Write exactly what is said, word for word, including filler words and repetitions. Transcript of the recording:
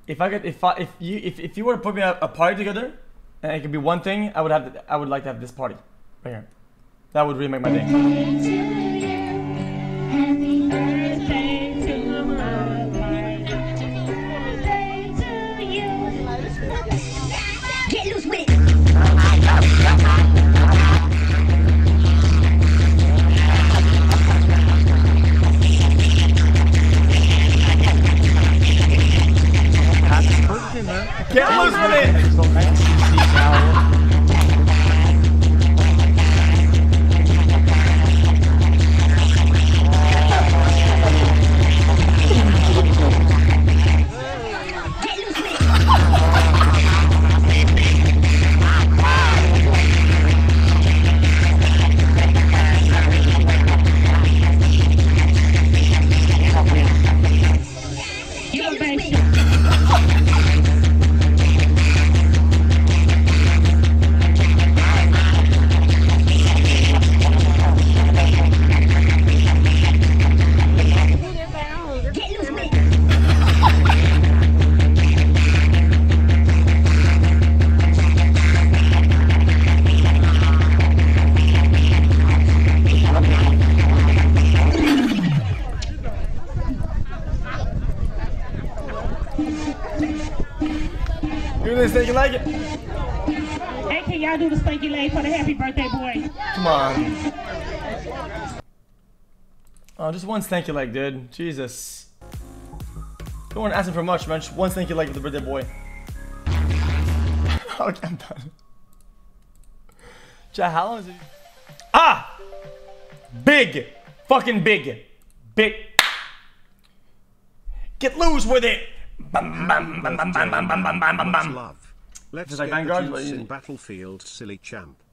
if I could, if I, if you, if, if you were to put me a, a party together, and it could be one thing, I would have, to, I would like to have this party right here. That would really make my day. Happy birthday to my life. Birthday to you. Get loose with it. Get loose with it! Do this thing, you like it? Hey, can y'all do the spanky leg for the happy birthday boy? Come on. Oh, just one stanky leg, dude. Jesus. Don't want to ask him for much, man. Just one stanky leg for the birthday boy. Okay, I'm done. Chat, how long is it? Ah! Big! Fucking big! Big! Get loose with it! Bam, bam, bam, bam, bam, bam, bam, bam, bam, bam. Love. Let's Just like get Vanguard, the juice but- in Battlefield, silly champ.